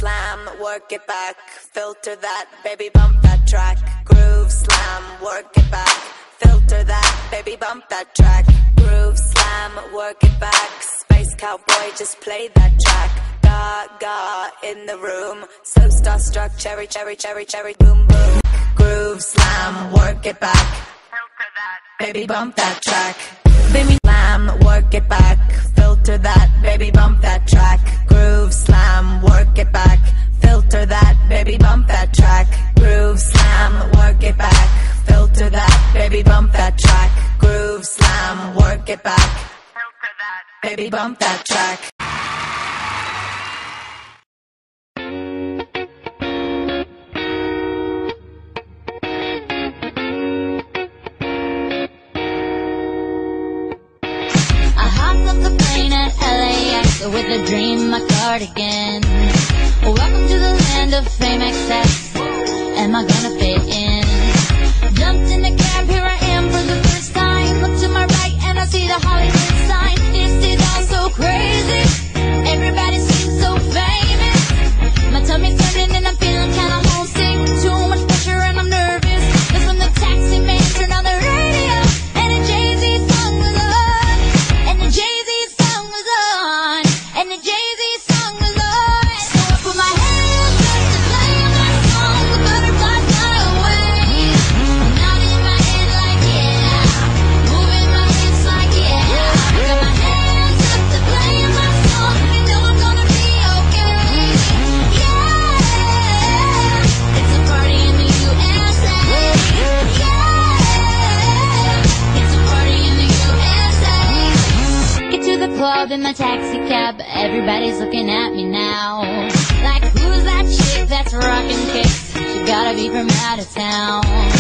slam, work it back, filter that, baby bump that track. Groove slam, work it back, filter that, baby bump that track. Groove slam, work it back, space cowboy, just play that track. Gaga in the room, so starstruck, cherry, cherry, cherry, cherry, boom, boom. Groove slam, work it back, filter that, baby bump that track. Baby slam, work it back, filter that, baby bump that track. Groove slam, work it back, filter that, baby bump that track. Groove slam, work it back, filter that, baby bump that track. Groove slam, work it back, filter that, baby bump that track. With a dream, my cardigan. Welcome to the land of fame excess. Am I gonna fit in? Jumped in the cab, here I am for the first time. Look to my right and I see the Hollywood sign. This is all so crazy. Everybody seems so famous. My tummy's turning and I'm feeling kinda homesick. Too much pressure and I'm nervous. That's when the taxi man turned on the radio and a Jay-Z song was on. And the Jay-Z song was on. And the Jay-Z song was on. So I put my hands up to play my song. The butterflies fly away. Nodding my head like yeah. Moving my hips like yeah. I got my hands up to play my song. You know I'm gonna be okay. Yeah. It's a party in the USA. Yeah. It's a party in the USA. Get to the club in my taxi cab. Everybody's looking at me now. Like, who's that chick that's rockin' kicks? She gotta be from out of town.